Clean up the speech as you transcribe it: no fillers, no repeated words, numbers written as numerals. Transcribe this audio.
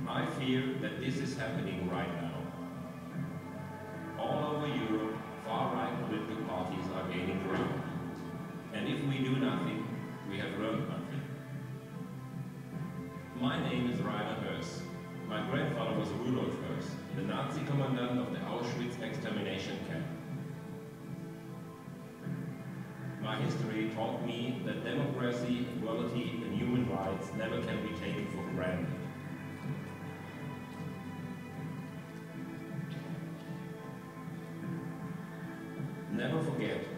I fear that this is happening right now. All over Europe, far-right political parties are gaining ground. And if we do nothing, we have learned nothing. My name is Rainer Höss. My grandfather was Rudolf Höss, the Nazi commandant of the Auschwitz extermination camp. My history taught me that democracy, equality, and human rights never can be taken for granted. Never forget